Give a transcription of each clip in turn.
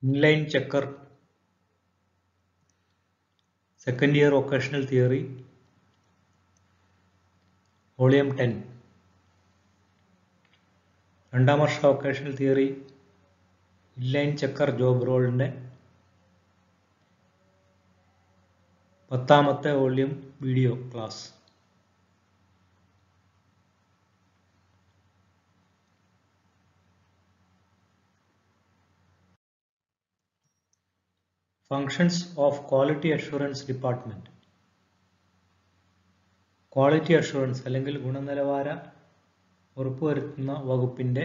Inline checker, second year occasional theory, Volume 10. രണ്ടാം വർഷ occasional theory, inline checker job role-ന്റെ 10ാമത്തെ volume video class. Functions of Quality Assurance Department. Quality assurance അല്ലെങ്കിൽ ഗുണനിലവാര ഉറപ്പുവരുത്തുന്ന വകുപ്പിന്റെ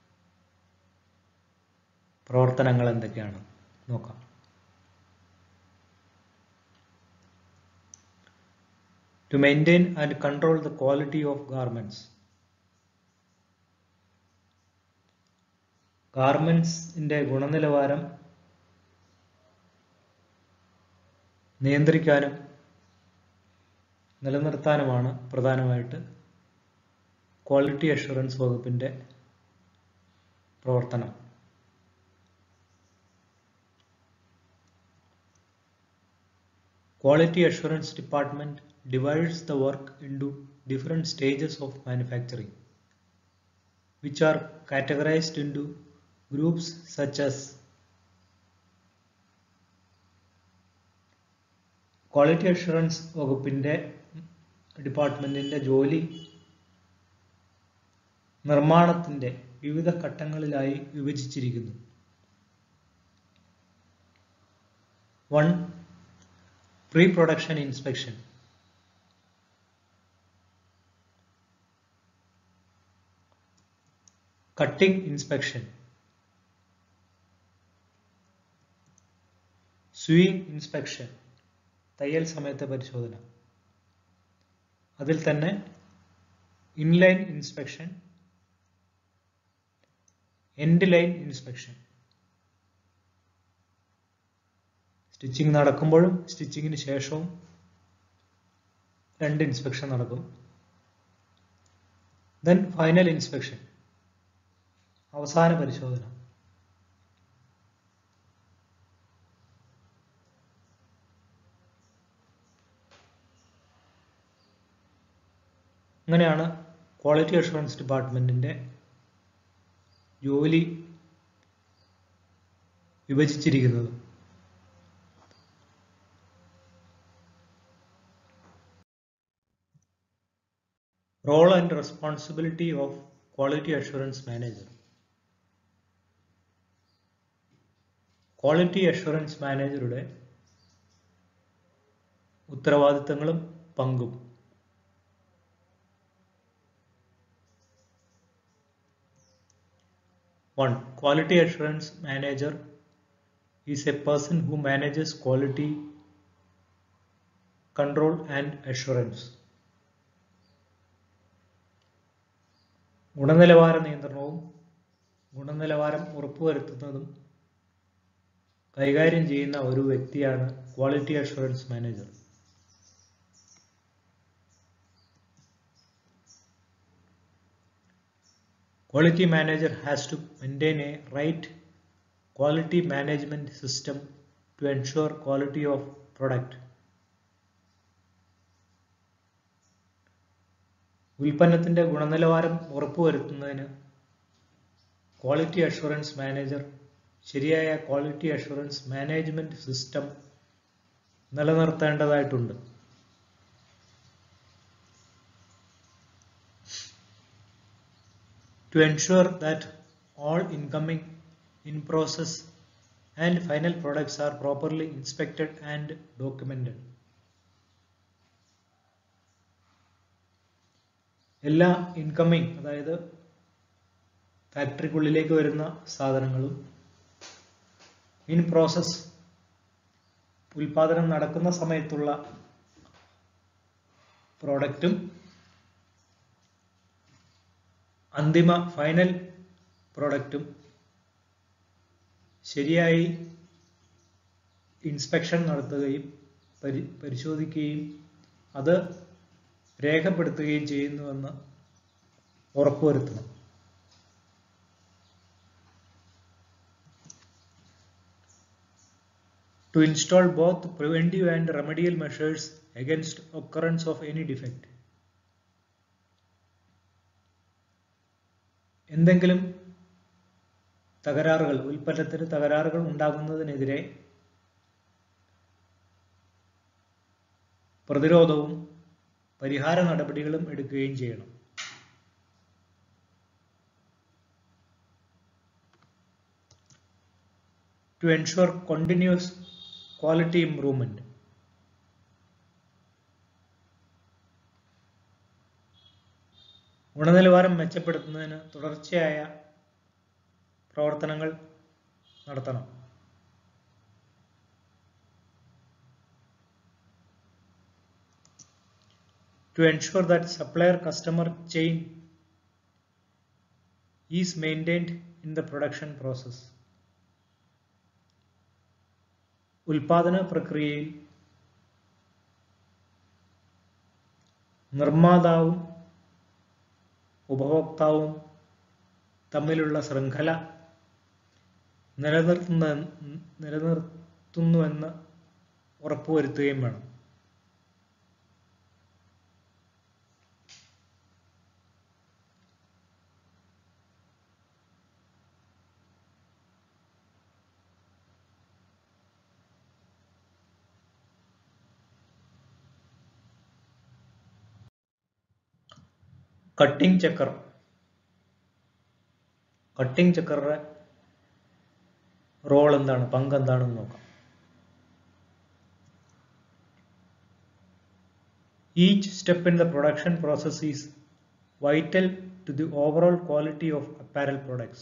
പ്രവർത്തനങ്ങൾ എന്തൊക്കെയാണ് നോക്കാം. To maintain and control the quality of garments. ഗാർമെന്റ്സിന്റെ ഗുണനിലവാരം നിയന്ത്രിക്കാനും നിലനിർത്താനുമാണ് പ്രധാനമായിട്ട് ക്വാളിറ്റി അഷുറൻസ് വകുപ്പിന്റെ പ്രവർത്തനം. Quality Assurance Department divides the work into different stages of manufacturing, which are categorized into groups such as Quality Assurance വകുപ്പിന്റെ ഡിപ്പാർട്ട്മെന്റിന്റെ ജോലി നിർമ്മാണത്തിന്റെ വിവിധ ഘട്ടങ്ങളിലായി വിഭജിച്ചിരിക്കുന്നു. 1. Pre-production inspection. Cutting inspection. Sewing inspection. തയ്യൽ സമയത്തെ പരിശോധന. അതിൽ തന്നെ inline inspection, end line inspection. Stitching നടക്കുമ്പോഴും സ്റ്റിച്ചിങ്ങിന് ശേഷവും 2 ഇൻസ്പെക്ഷൻ നടക്കും. ദെൻ ഫൈനൽ ഇൻസ്പെക്ഷൻ, അവസാന പരിശോധന. അങ്ങനെയാണ് ക്വാളിറ്റി അഷുറൻസ് ഡിപ്പാർട്ട്മെന്റിന്റെ ജോലി വിഭജിച്ചിരിക്കുന്നത്. Role and responsibility of Quality Assurance Manager. Quality assurance മാനേജറുടെ ഉത്തരവാദിത്തങ്ങളും പങ്കും. One, Quality Assurance Manager is a person who manages quality control and assurance. ഗുണനിലവാര നിയന്ത്രണവും ഗുണനിലവാരം ഉറപ്പുവരുത്തുന്നതും കൈകാര്യം ചെയ്യുന്ന ഒരു വ്യക്തിയാണ് quality assurance manager. Quality manager has to maintain a right quality management system to ensure quality of product. ഉൽപ്പന്നത്തിന്റെ ഗുണനിലവാരം ഉറപ്പുവരുത്തുന്നതിന് ക്വാളിറ്റി അഷുറൻസ് മാനേജർ ശരിയായ ക്വാളിറ്റി അഷുറൻസ് മാനേജ്മെന്റ് സിസ്റ്റം നിലനിർത്തേണ്ടതായിട്ടുണ്ട്. To ensure that all incoming, in-process and final products are properly inspected and documented. എല്ലാ incoming, അതായത് ഫാക്ടറിക്കുള്ളിലേക്ക് വരുന്ന സാധനങ്ങളും, ഇൻ പ്രോസസ് ഉൽപാദനം നടക്കുന്ന സമയത്തുള്ള പ്രോഡക്റ്റും, അന്തിമ ഫൈനൽ പ്രോഡക്റ്റും ശരിയായി ഇൻസ്പെക്ഷൻ നടത്തുകയും പരിശോധിക്കുകയും അത് രേഖപ്പെടുത്തുകയും ചെയ്യുന്നുവെന്ന് ഉറപ്പുവരുത്തണം. to install both preventive and remedial measures against occurrence of any defect. എന്തെങ്കിലും തകരാറുകൾ, ഉൽപ്പന്നത്തിന് തകരാറുകൾ ഉണ്ടാകുന്നതിനെതിരെ പ്രതിരോധവും പരിഹാര നടപടികളും എടുക്കുകയും ചെയ്യണം. To ensure continuous quality improvement. ഗുണനിലവാരം മെച്ചപ്പെടുത്തുന്നതിന് തുടർച്ചയായ പ്രവർത്തനങ്ങൾ നടത്തണം. To ensure that supplier-customer chain is maintained in the production process. ഉൽപാദന പ്രക്രിയയിൽ നിർമ്മാതാവും ഉപഭോക്താവും തമ്മിലുള്ള ശൃംഖല നിലനിർത്തുന്നുവെന്ന് ഉറപ്പുവരുത്തുകയും വേണം. Cutting checker. കട്ടിംഗ് ചെക്കറുടെ റോൾ എന്താണ്, പങ്ക് എന്താണെന്ന് നോക്കാം. Each step in the production process is vital to the overall quality of apparel products.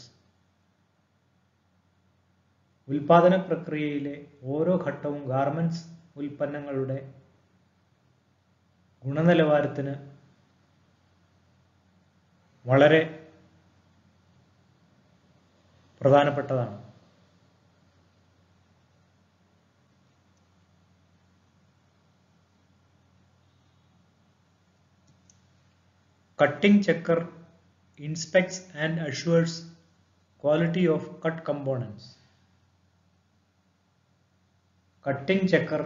ഉൽപാദന പ്രക്രിയയിലെ ഓരോ ഘട്ടവും ഗാർമെന്റ്സ് ഉൽപ്പന്നങ്ങളുടെ ഗുണനിലവാരത്തിന് വളരെ പ്രധാനപ്പെട്ടതാണ്. Cutting checker inspects and assures quality of cut components. Cutting checker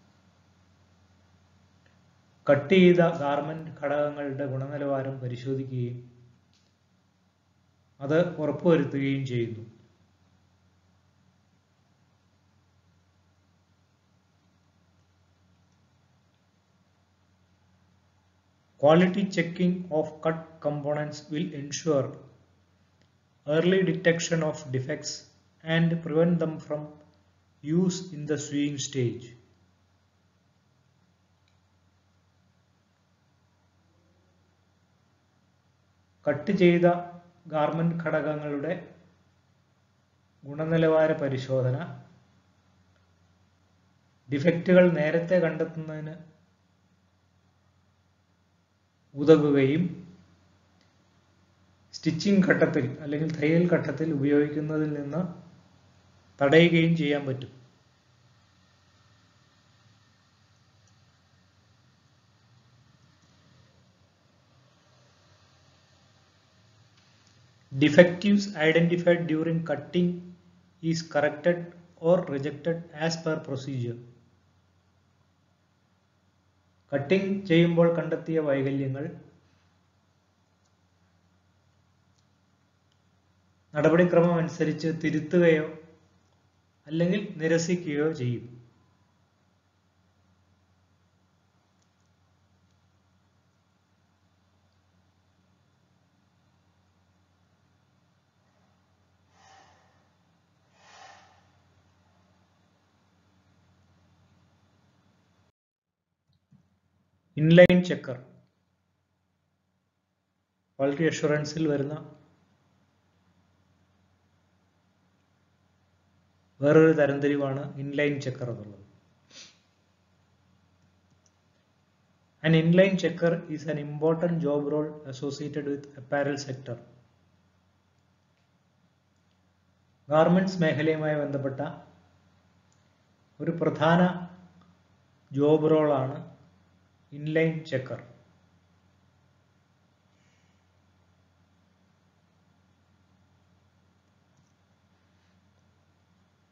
cut ചെയ്ത ഗാർമെന്റ് ഘടകങ്ങളുടെ ഗുണനിലവാരം പരിശോധിക്കുകയും അത് ഉറപ്പുവരുത്തുകയും ചെയ്യുന്നു. Quality checking of cut components will ensure early detection of defects and prevent them from use in the sewing stage. Cut ചെയ്ത garment ഘടകങ്ങളുടെ ഗുണനിലവാര പരിശോധന ഡിഫക്റ്റുകൾ നേരത്തെ കണ്ടെത്തുന്നതിന് ഉതകുകയും സ്റ്റിച്ചിങ് ഘട്ടത്തിൽ അല്ലെങ്കിൽ തയ്യൽ ഘട്ടത്തിൽ ഉപയോഗിക്കുന്നതിൽ നിന്ന് തടയുകയും ചെയ്യാൻ പറ്റും. Defectives identified during cutting is corrected or rejected as per procedure. Cutting ചെയ്യുമ്പോൾ കണ്ടെത്തിയ വൈകല്യങ്ങൾ നടപടിക്രമം അനുസരിച്ച് തിരുത്തുകയോ അല്ലെങ്കിൽ നിരസിക്കുകയോ ചെയ്യും. ഇൻലൈൻ ചെക്കർ ക്വാളിറ്റി അഷുറൻസിൽ വരുന്ന വേറൊരു തരംതിരിവാണ് ഇൻലൈൻ ചെക്കർ എന്നുള്ളത്. An inline checker is an important job role associated with apparel sector. Garments മേഖലയുമായി ബന്ധപ്പെട്ട ഒരു പ്രധാന ജോബ് റോളാണ് inline checker.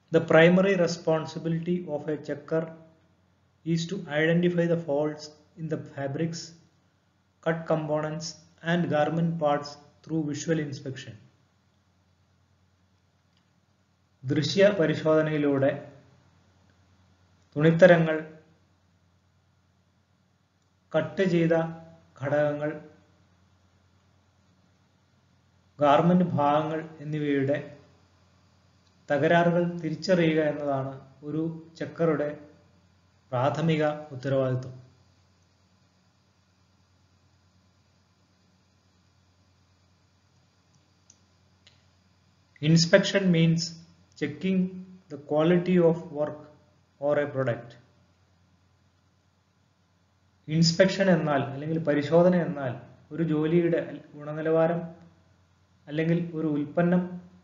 The primary responsibility of a checker is to identify the faults in the fabrics, cut components, and garment parts through visual inspection. ദൃശ്യ പരിശോധനയിലൂടെ തുണിത്തരങ്ങൾ, cut ചെയ്ത ഘടകങ്ങൾ, ഗാർമെന്റ് ഭാഗങ്ങൾ എന്നിവയുടെ തകരാറുകൾ തിരിച്ചറിയുക എന്നതാണ് ഒരു ചെക്കറുടെ പ്രാഥമിക ഉത്തരവാദിത്വം. Inspection means checking the quality of work or a product. Inspection എന്നാൽ അല്ലെങ്കിൽ പരിശോധന എന്നാൽ ഒരു ജോലിയുടെ ഗുണനിലവാരം അല്ലെങ്കിൽ ഒരു ഉൽപ്പന്നം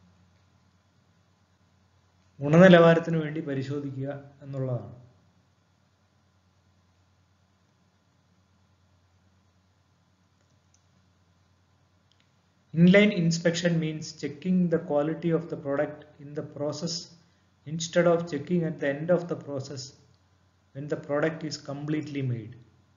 ഗുണനിലവാരത്തിന് വേണ്ടി പരിശോധിക്കുക എന്നുള്ളതാണ്. Inline inspection means checking the quality of the product in the process instead of checking at the end of the process when the product is completely made.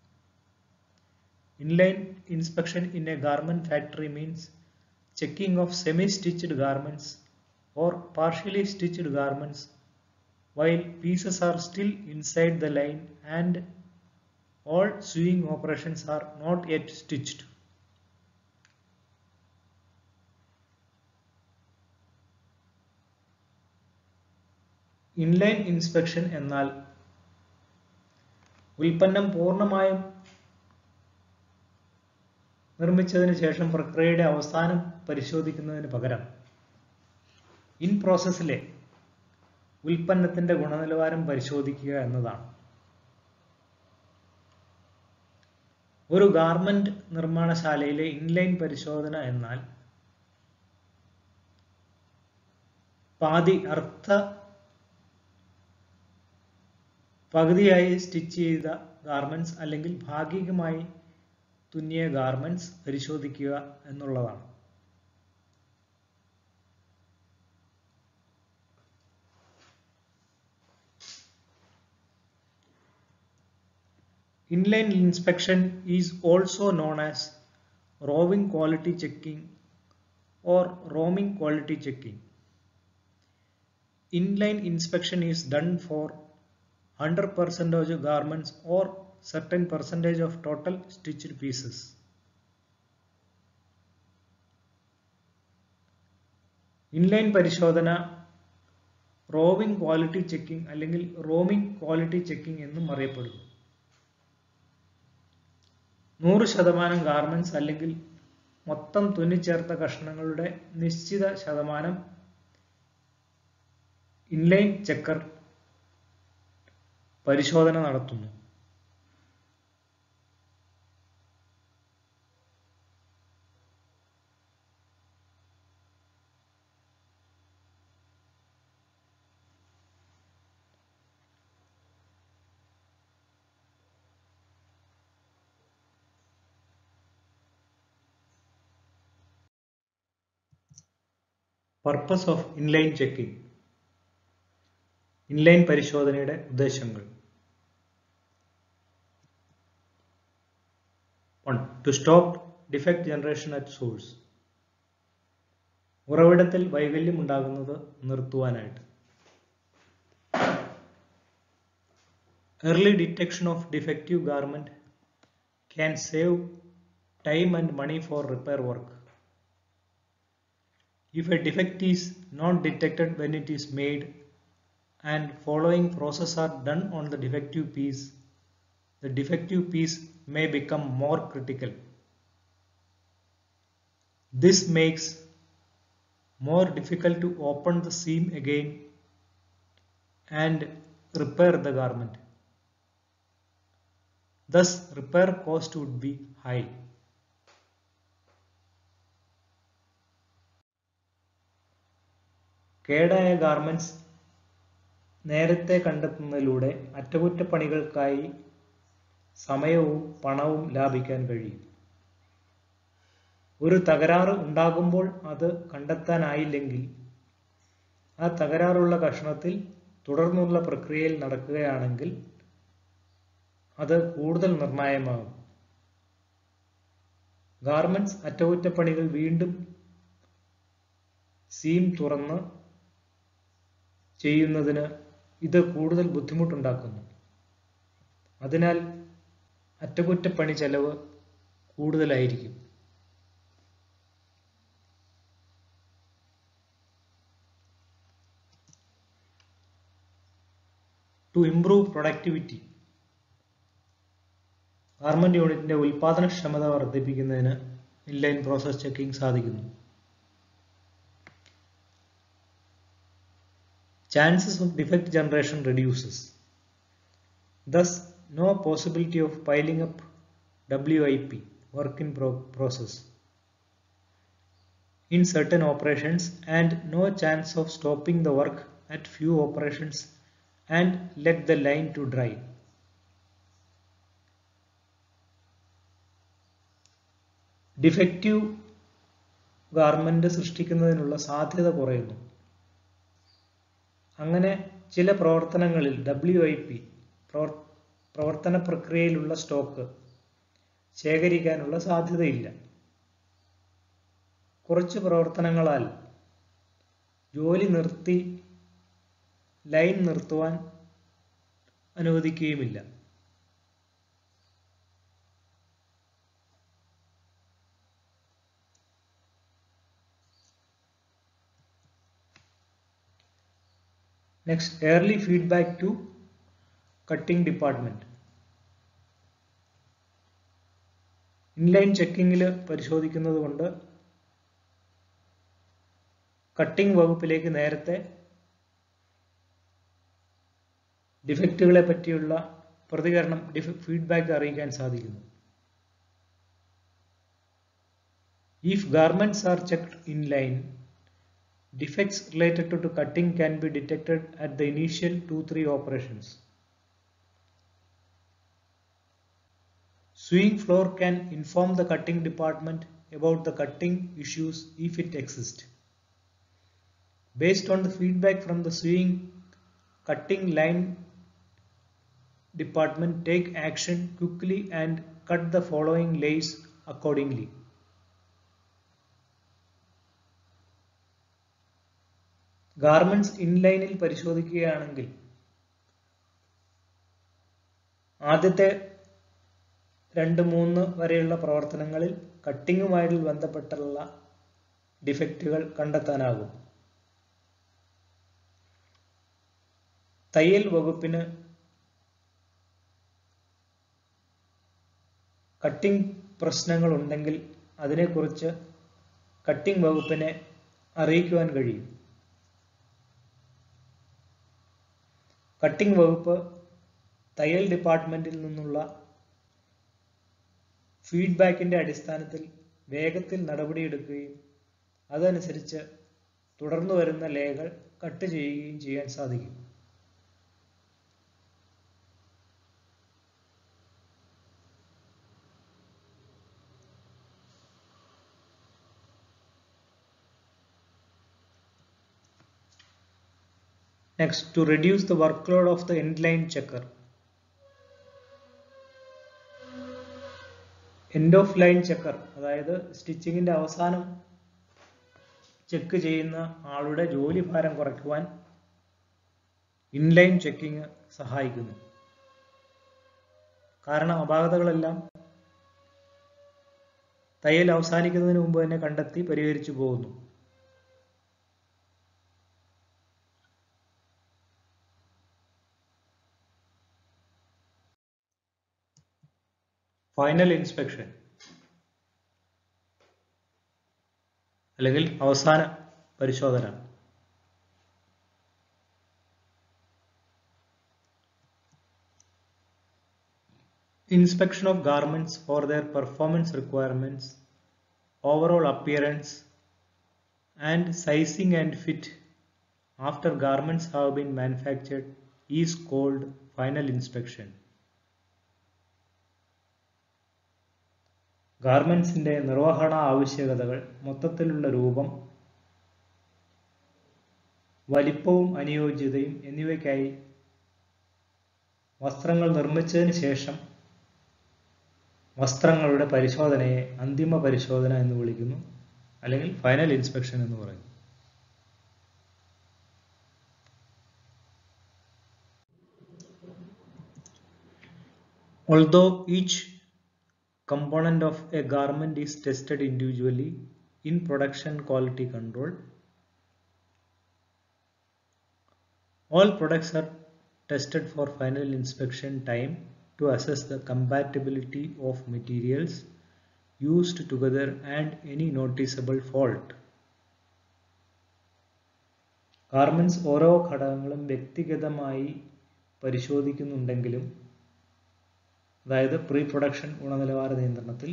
Inline inspection in a garment factory means checking of semi-stitched garments or partially stitched garments while pieces are still inside the line and all sewing operations are not yet stitched. Inline inspection എന്നാൽ ഉൽപ്പന്നം പൂർണ്ണമായും നിർമ്മിച്ചതിന് ശേഷം പ്രക്രിയയുടെ അവസാനം പരിശോധിക്കുന്നതിന് പകരം in പ്രോസസ്സിലെ ഉൽപ്പന്നത്തിന്റെ ഗുണനിലവാരം പരിശോധിക്കുക എന്നതാണ്. ഒരു ഗാർമെന്റ് നിർമ്മാണശാലയിലെ ഇൻലൈൻ പരിശോധന എന്നാൽ പകുതിയായി സ്റ്റിച്ച് ചെയ്ത ഗാർമെന്റ്സ് അല്ലെങ്കിൽ ഭാഗികമായി തുന്നിയ ഗാർമെന്റ്സ് പരിശോധിക്കുക എന്നുള്ളതാണ്. Inline inspection is also known as roving quality checking or roaming quality checking. Inline inspection is done for 100% of garments or certain percentage of total stitched pieces. Inline പരിശോധന roving quality checking അല്ലെങ്കിൽ roaming quality checking എന്നും അറിയപ്പെടുന്നു. 100% garments അല്ലെങ്കിൽ മൊത്തം തുന്നിച്ചേർത്ത കഷ്ണങ്ങളുടെ നിശ്ചിത ശതമാനം inline checker പരിശോധന നടത്തുന്നു. Purpose of inline checking. Inline പരിശോധനയുടെ ഉദ്ദേശങ്ങൾ. 1. To stop defect generation at source. ഉറവിടത്തിൽ വൈകല്യം ഉണ്ടാകുന്നത് നിർത്തുവാനായിട്ട്. Early detection of defective garment can save time and money for repair work. If a defect is not detected when it is made and following process are done on the defective piece may become more critical. This makes more difficult to open the seam again and repair the garment. Thus, repair cost would be high. കേടായ garments നേരത്തെ കണ്ടെത്തുന്നതിലൂടെ അറ്റകുറ്റപ്പണികൾക്കായി സമയവും പണവും ലാഭിക്കാൻ കഴിയും. ഒരു തകരാറ് ഉണ്ടാകുമ്പോൾ അത് കണ്ടെത്താനായില്ലെങ്കിൽ ആ തകരാറുള്ള കഷണത്തിൽ തുടർന്നുള്ള പ്രക്രിയയിൽ നടക്കുകയാണെങ്കിൽ അത് കൂടുതൽ നിർണായകമാകും. ഗാർമെന്റ്സ് അറ്റകുറ്റപ്പണികൾ വീണ്ടും സീം തുറന്ന് ചെയ്യുന്നതിന് ഇത് കൂടുതൽ ബുദ്ധിമുട്ടുണ്ടാക്കുന്നു. അതിനാൽ അറ്റകുറ്റപ്പണി ചെലവ് കൂടുതലായിരിക്കും. ടു ഇംപ്രൂവ് പ്രൊഡക്ടിവിറ്റി, ഗാർമെന്റ് യൂണിറ്റിന്റെ ഉൽപാദനക്ഷമത വർദ്ധിപ്പിക്കുന്നതിന് ഇൻലൈൻ പ്രോസസ് ചെക്കിംഗ് സാധിക്കുന്നു. Chances of defect generation reduces. Thus, no possibility of piling up WIP, work in process, in certain operations, and no chance of stopping the work at few operations and let the line to dry. Defective garment സൃഷ്ടിക്കുന്നതിനുള്ള സാധ്യത കുറയുന്നു. അങ്ങനെ ചില പ്രവർത്തനങ്ങളിൽ WIP, പ്രവർത്തന പ്രക്രിയയിലുള്ള stock ശേഖരിക്കാനുള്ള സാധ്യതയില്ല. കുറച്ച് പ്രവർത്തനങ്ങളാൽ ജോലി നിർത്തി ലൈൻ നിർത്തുവാൻ അനുവദിക്കുകയുമില്ല. Next, early feedback to cutting department. Inline ചെക്കിങ്ങിൽ പരിശോധിക്കുന്നത് കൊണ്ട് കട്ടിംഗ് വകുപ്പിലേക്ക് നേരത്തെ ഡിഫക്റ്റുകളെ പറ്റിയുള്ള പ്രതികരണം ഫീഡ്ബാക്ക് അറിയിക്കാൻ സാധിക്കുന്നു. If garments are checked in line, defects related to cutting can be detected at the initial 2-3 operations. Sewing floor can inform the cutting department about the cutting issues if it exists. Based on the feedback from the sewing cutting line department, take action quickly and cut the following lays accordingly. ഗാർമെന്റ്സ് ഇൻലൈനിൽ പരിശോധിക്കുകയാണെങ്കിൽ ആദ്യത്തെ 2-3 വരെയുള്ള പ്രവർത്തനങ്ങളിൽ കട്ടിങ്ങുമായിട്ട് ബന്ധപ്പെട്ടുള്ള ഡിഫക്റ്റുകൾ കണ്ടെത്താനാകും. തയ്യൽ വകുപ്പിന് കട്ടിംഗ് പ്രശ്നങ്ങൾ ഉണ്ടെങ്കിൽ അതിനെക്കുറിച്ച് കട്ടിംഗ് വകുപ്പിനെ അറിയിക്കുവാൻ കഴിയും. കട്ടിംഗ് വകുപ്പ് തയ്യൽ ഡിപ്പാർട്ട്മെന്റിൽ നിന്നുള്ള ഫീഡ്ബാക്കിന്റെ അടിസ്ഥാനത്തിൽ വേഗത്തിൽ നടപടിയെടുക്കുകയും അതനുസരിച്ച് തുടർന്നു വരുന്ന ലേകൾ കട്ട് ചെയ്യുകയും ചെയ്യാൻ സാധിക്കും. Next, to reduce the workload of the end-line checker. End of line checker, അതായത് സ്റ്റിച്ചിങ്ങിന്റെ അവസാനം ചെക്ക് ചെയ്യുന്ന ആളുടെ ജോലി ഭാരം കുറയ്ക്കുവാൻ ഇൻലൈൻ ചെക്കിങ് സഹായിക്കുന്നു. കാരണം അപാകതകളെല്ലാം തയ്യൽ അവസാനിക്കുന്നതിന് മുമ്പ് തന്നെ കണ്ടെത്തി പരിഹരിച്ചു പോകുന്നു. ഫൈനൽ ഇൻസ്പെക്ഷൻ അല്ലെങ്കിൽ അവസാന പരിശോധന. Inspection of garments for their performance requirements, overall appearance, and sizing and fit after garments have been manufactured is called final inspection. ഗാർമെന്റ്സിന്റെ നിർവഹണ ആവശ്യകതകൾ, മൊത്തത്തിലുള്ള രൂപം, വലിപ്പവും അനുയോജ്യതയും എന്നിവയ്ക്കായി വസ്ത്രങ്ങൾ നിർമ്മിച്ചതിന് ശേഷം വസ്ത്രങ്ങളുടെ പരിശോധനയെ അന്തിമ പരിശോധന എന്ന് വിളിക്കുന്നു, അല്ലെങ്കിൽ ഫൈനൽ ഇൻസ്പെക്ഷൻ എന്ന് പറയുന്നു. Although each component of a garment is tested individually in production quality control, all products are tested for final inspection time to assess the compatibility of materials used together and any noticeable fault. Garments ഓരോ ഘടകങ്ങളും വ്യക്തിഗതമായി പരിശോധിക്കുന്നുണ്ടെങ്കിലും, അതായത് pre production ഗുണനിലവാര നിയന്ത്രണത്തിൽ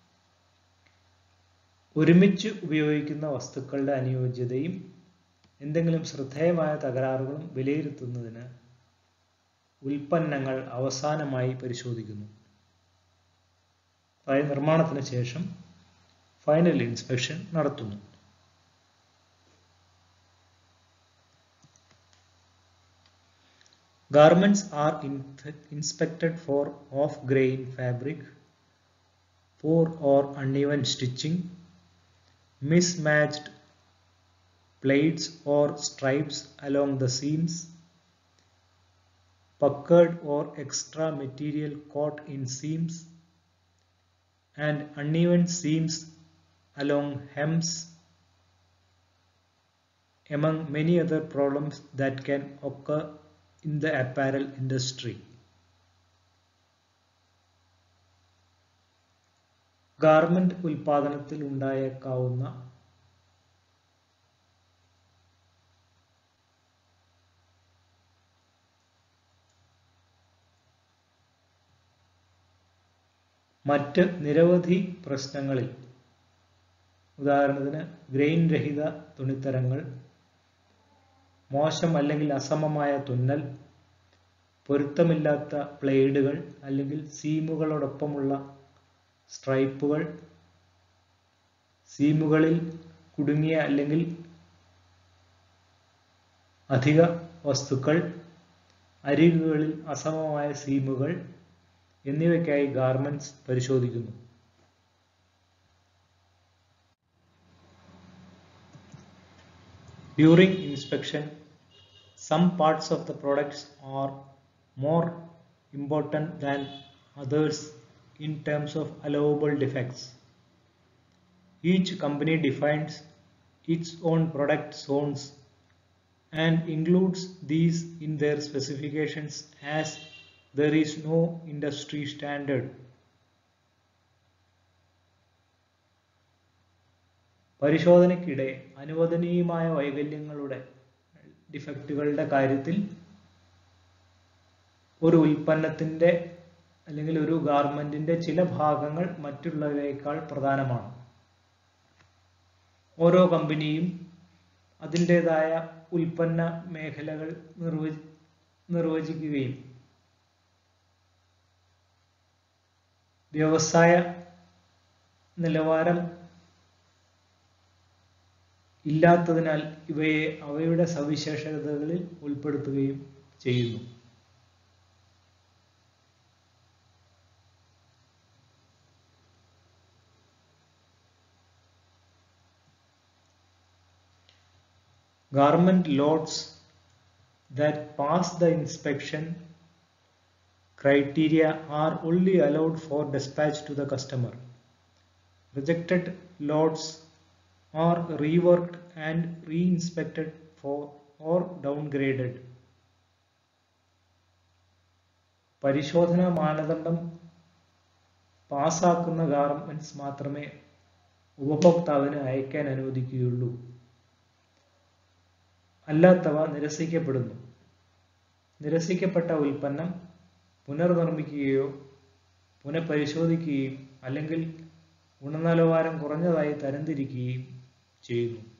ഒരുമിച്ച് ഉപയോഗിക്കുന്ന വസ്തുക്കളുടെ അനുയോജ്യതയും എന്തെങ്കിലും ശ്രദ്ധേയമായ തകരാറുകളും വിലയിരുത്തുന്നതിന് ഉൽപ്പന്നങ്ങൾ അവസാനമായി പരിശോധിക്കുന്നു. അതായത് നിർമ്മാണത്തിന് ശേഷം ഫൈനൽ ഇൻസ്പെക്ഷൻ നടത്തുന്നു. Garments are inspected for off-grain fabric, poor or uneven stitching, mismatched pleats or stripes along the seams, puckered or extra material caught in seams, and uneven seams along hems, among many other problems that can occur in the apparel industry. Garment ഉൽപാദനത്തിൽ ഉണ്ടായേക്കാവുന്ന മറ്റ് നിരവധി പ്രശ്നങ്ങളിൽ, ഉദാഹരണത്തിന് grain രഹിത തുണിത്തരങ്ങൾ, മോശം അല്ലെങ്കിൽ അസമമായ തുന്നൽ, പൊരുത്തമില്ലാത്ത പ്ലേഡുകൾ അല്ലെങ്കിൽ സീമുകളോടൊപ്പമുള്ള സ്ട്രൈപ്പുകൾ, സീമുകളിൽ കുടുങ്ങിയ അല്ലെങ്കിൽ അധിക വസ്തുക്കൾ, അരികുകളിൽ അസമമായ സീമുകൾ എന്നിവയ്ക്കായി ഗാർമെന്റ്സ് പരിശോധിക്കുന്നു. During inspection, some parts of the products are more important than others in terms of allowable defects. Each company defines its own product zones and includes these in their specifications, as there is no industry standard. പരിശോധനയ്ക്കിടെ അനുവദനീയമായ വൈകല്യങ്ങളുടെ ഡിഫക്റ്റുകളുടെ കാര്യത്തിൽ ഒരു ഉൽപ്പന്നത്തിന്റെ അല്ലെങ്കിൽ ഒരു ഗാർമെന്റിന്റെ ചില ഭാഗങ്ങൾ മറ്റുള്ളവയേക്കാൾ പ്രധാനമാണ്. ഓരോ കമ്പനിയും അതിൻ്റെതായ ഉൽപ്പന്ന മേഖലകൾ നിർവചിക്കുകയും വ്യവസായ നിലവാരം ഇല്ലാത്തതിനാൽ ഇവയെ അവയുടെ സവിശേഷതകളിൽ ഉൾപ്പെടുത്തുകയും ചെയ്യുന്നു. Garment lots that pass the inspection criteria are only allowed for dispatch to the customer. Rejected lots are reworked and re-inspected or downgraded. പരിശോധനാ മാനദണ്ഡം പാസ്സാക്കുന്ന ഗാർമെന്റ്സ് മാത്രമേ ഉപഭോക്താവിന് അയക്കാൻ അനുവദിക്കുകയുള്ളൂ. അല്ലാത്തവ നിരസിക്കപ്പെടുന്നു. നിരസിക്കപ്പെട്ട ഉൽപ്പന്നം പുനർനിർമ്മിക്കുകയോ പുനഃപരിശോധിക്കുകയും അല്ലെങ്കിൽ ഗുണനിലവാരം കുറഞ്ഞതായി തരംതിരിക്കുകയും ചെയ്യുന്നു.